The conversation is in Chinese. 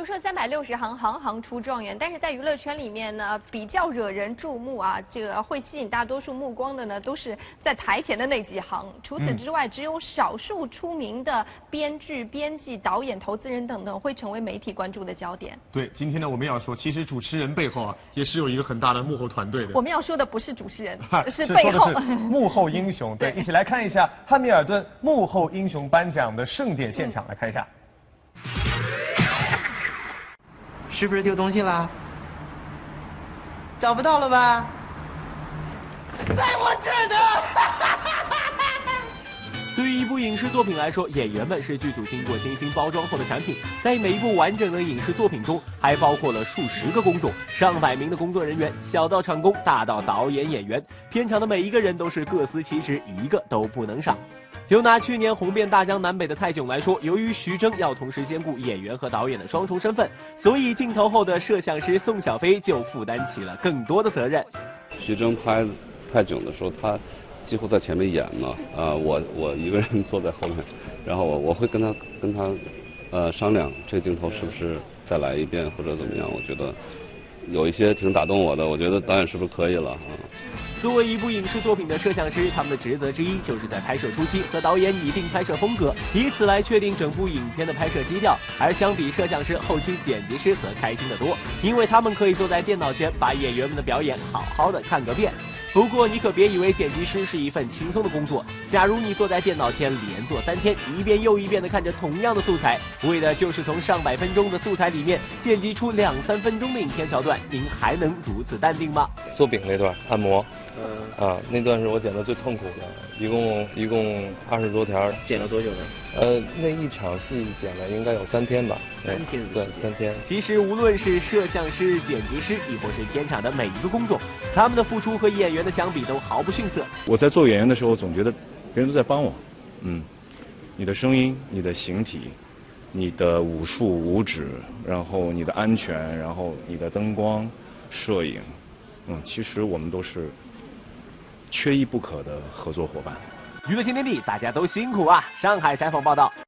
说360行，行行出状元，但是在娱乐圈里面呢，比较惹人注目啊，这个会吸引大多数目光的呢，都是在台前的那几行。除此之外，只有少数出名的编剧、编辑、导演、投资人等等会成为媒体关注的焦点。 对，今天呢，我们要说，其实主持人背后啊，也是有一个很大的幕后团队的。 我们要说的不是主持人，是背后。 说的是幕后英雄。对，一起来看一下汉密尔顿幕后英雄颁奖的盛典现场，来看一下。 是不是丢东西啦？找不到了吧？在我这儿呢！ 对于一部影视作品来说，演员们是剧组经过精心包装后的产品。在每一部完整的影视作品中，还包括了数十个工种、上百名的工作人员，小到场工，大到导演、演员，片场的每一个人都是各司其职，一个都不能少。就拿去年红遍大江南北的泰囧来说，由于徐峥要同时兼顾演员和导演的双重身份，所以镜头后的摄像师宋小飞就负担起了更多的责任。 徐峥拍泰囧的时候，他几乎在前面演嘛，我一个人坐在后面，然后我会跟他商量这个镜头是不是再来一遍或者怎么样。我觉得有一些挺打动我的，我觉得导演是不是可以了啊？ 作为一部影视作品的摄像师，他们的职责之一就是在拍摄初期和导演拟定拍摄风格，以此来确定整部影片的拍摄基调。而相比摄像师，后期剪辑师则开心得多，因为他们可以坐在电脑前把演员们的表演好好的看个遍。不过你可别以为剪辑师是一份轻松的工作，假如你坐在电脑前连做3天，一遍又一遍地看着同样的素材，为的就是从上百分钟的素材里面剪辑出2、3分钟的影片桥段，您还能如此淡定吗？ 做饼那段按摩，那段是我剪的最痛苦的，一共20多条。 剪了多久呢？ 那一场戏剪了应该有3天吧。 3天？ 对，3天。 其实无论是摄像师、剪辑师，亦或是片场的每一个工种，他们的付出和演员的相比都毫不逊色。 我在做演员的时候，总觉得别人都在帮我。你的声音、你的形体、你的武术、武指，然后你的安全，然后你的灯光、摄影，其实我们都是缺一不可的合作伙伴。 娱乐新天地，大家都辛苦啊！上海采访报道。